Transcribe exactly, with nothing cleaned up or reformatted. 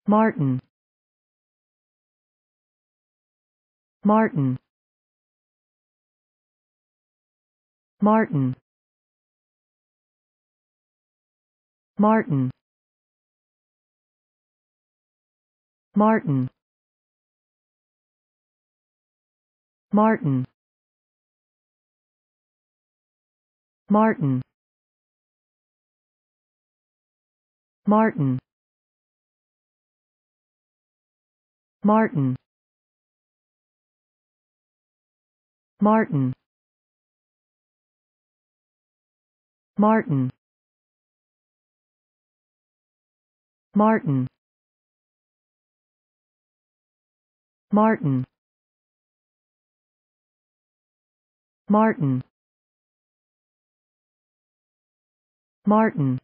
Marten, Marten, Marten, Marten, Marten, Marten, Marten, Marten, Marten, Marten, Marten, Marten, Marten, Marten, Marten,